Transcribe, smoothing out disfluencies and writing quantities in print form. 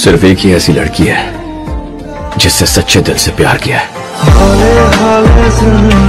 सिर्फ एक ही ऐसी लड़की है जिससे सच्चे दिल से प्यार किया है।